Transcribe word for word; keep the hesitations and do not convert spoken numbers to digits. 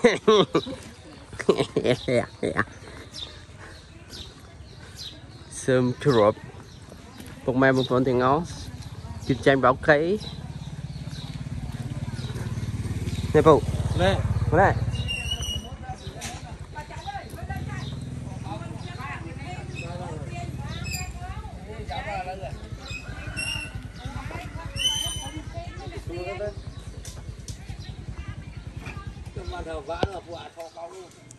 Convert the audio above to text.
sơm chuột một mai một phần tiền ngó chụp tranh báo cây nè phụ nè này mà thở vã là phụ thọ cao luôn.